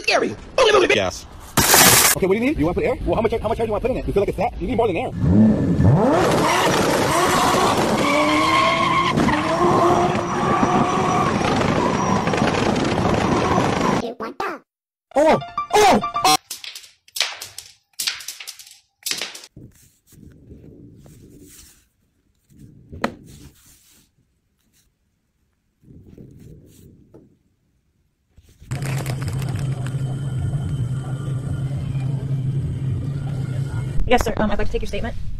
scary. Gas. Okay, what do you need? You want to put air? Well, how much air do you want to put in it? You feel like it's that? You need more than air. Oh! Oh! Yes, sir. I'd like to take your statement.